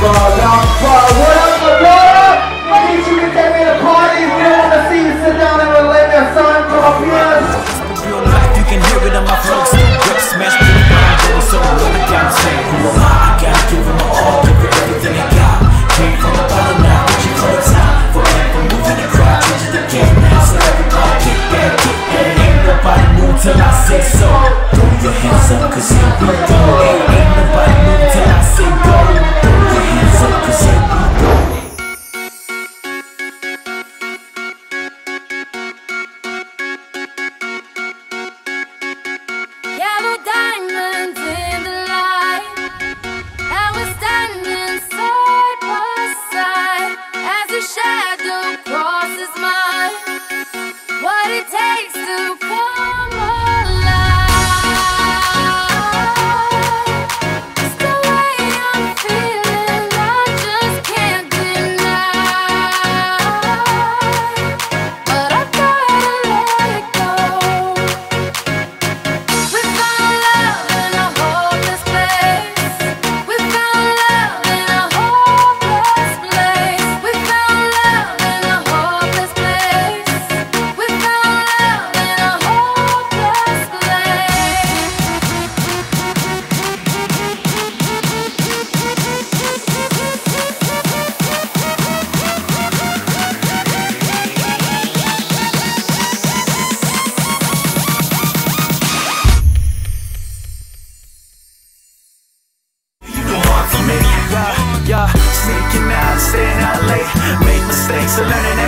What up, Madonna? I need you to take me to parties. We don't want to see you sit down and relate that sign to our peers. Real life, you can hear it on my flow. Rip smash through the ground, going so low. I gotta say, who am I? I gotta give them all, give it everything I got. Came from the bottom, now reaching for the top. Forever moving the crowd, changing the game now. So everybody get back, get back. Ain't nobody move till I say so. Throw your hands up, cause here we go. Ain't nobody move till I say go. Throw your hands up, cause here we go. Yellow diamonds in the light, and we're standing side by side as your shadow crosses mine. What it takes to come alive, it's the way I'm feeling, I just can't deny. But I gotta let it go. We found love in a hopeless place. We found love in a hopeless place. We found love in a hopeless place. We found love in a hopeless place. You don't want for me, yeah, sneaking out, staying out late. Make mistakes, and learning